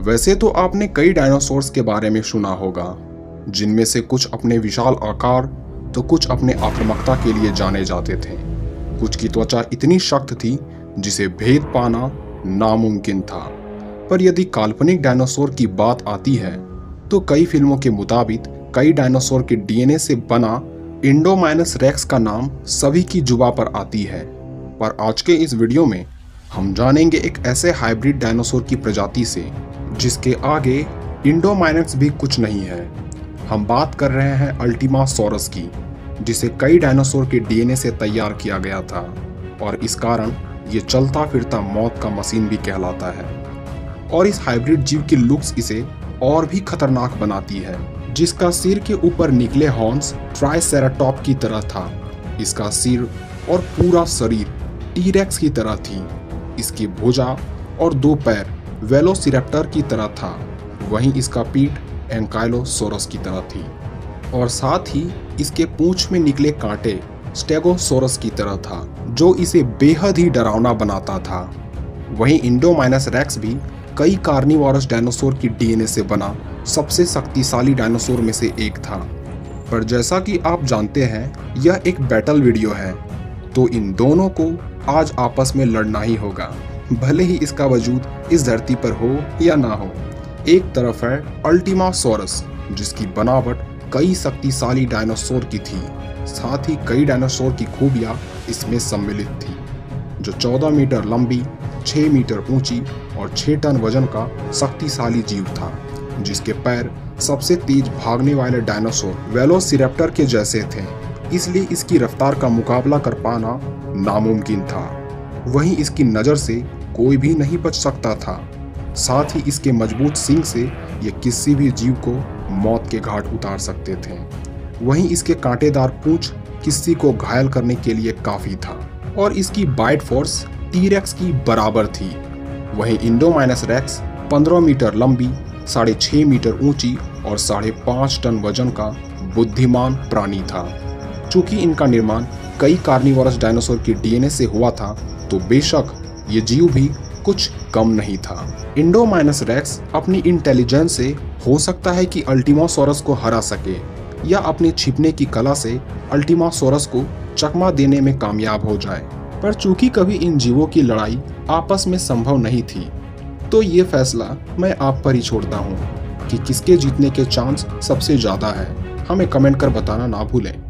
वैसे तो आपने कई डायनासोर्स के बारे में सुना होगा, जिनमें से कुछ अपने विशाल आकार तो कुछ अपने आक्रामकता के लिए जाने जाते थे। कुछ की त्वचा इतनी सख्त थी जिसे भेद पाना नामुमकिन था। पर यदि काल्पनिक डायनासोर की बात आती है तो कई फिल्मों के मुताबिक कई डायनासोर के डीएनए से बना इंडोमाइनस रेक्स का नाम सभी की जुबां पर आती है। पर आज के इस वीडियो में हम जानेंगे एक ऐसे हाइब्रिड डायनासोर की प्रजाति से जिसके आगे इंडोमाइनस भी कुछ नहीं है। हम बात कर रहे हैं अल्टीमासोरस की, जिसे कई डायनासोर के डीएनए से तैयार किया गया था और इस कारण ये चलता फिरता मौत का मशीन भी कहलाता है। और इस हाइब्रिड जीव की लुक्स इसे और भी खतरनाक बनाती है, जिसका सिर के ऊपर निकले हॉर्न्स ट्राइसेराटॉप की तरह था। इसका सिर और पूरा शरीर टीरेक्स की तरह थी। इसकी भुजा और दो पैर वेलोसिरैप्टर की तरह था। वहीं इसका पीठ एंकाइलोसोरस की तरह थी और साथ ही इसके पूंछ में निकले कांटे स्टेगोसोरस की तरह था, जो इसे बेहद ही डरावना बनाता था। वहीं इंडोमाइनस रेक्स भी कई कार्निवोरस डायनासोर की डीएनए से बना सबसे शक्तिशाली डायनासोर में से एक था। पर जैसा कि आप जानते हैं, यह एक बैटल वीडियो है, तो इन दोनों को आज आपस में लड़ना ही होगा, भले ही इसका वजूद इस धरती पर हो या ना हो। एक तरफ है अल्टीमासोरस, जिसकी बनावट कई शक्तिशाली डायनासोर की थी, साथ ही कई डायनासोर की खूबियां इसमें सम्मिलित थी, जो 14 मीटर लंबी, 6 मीटर ऊंची और 6 टन वजन का शक्तिशाली जीव था, जिसके पैर सबसे तेज भागने वाले डायनासोर वेलोसिरैप्टर के जैसे थे, इसलिए इसकी रफ्तार का मुकाबला कर पाना नामुमकिन था। वहीं इसकी नज़र से कोई भी नहीं बच सकता था। साथ ही इसके मजबूत सींग से ये किसी भी जीव को मौत के घाट उतार सकते थे। वहीं इसके कांटेदार पूंछ किसी को घायल करने के लिए काफ़ी था और इसकी बाइट फोर्स टीरेक्स की बराबर थी। वहीं इंडोमाइनस रेक्स 15 मीटर लंबी, 6.5 मीटर ऊंची और 5.5 टन वजन का बुद्धिमान प्राणी था। चूंकि इनका निर्माण कई कार्निवोरस डायनासोर के डीएनए से हुआ था, तो बेशक ये जीव भी कुछ कम नहीं था। इंडोमाइनस रेक्स अपनी इंटेलिजेंस से हो सकता है कि अल्टीमासोरस को हरा सके या अपने छिपने की कला से अल्टीमासोरस को चकमा देने में कामयाब हो जाए। पर चूंकि कभी इन जीवों की लड़ाई आपस में संभव नहीं थी, तो ये फैसला मैं आप पर ही छोड़ता हूँ कि किसके जीतने के चांस सबसे ज़्यादा है। हमें कमेंट कर बताना ना भूलें।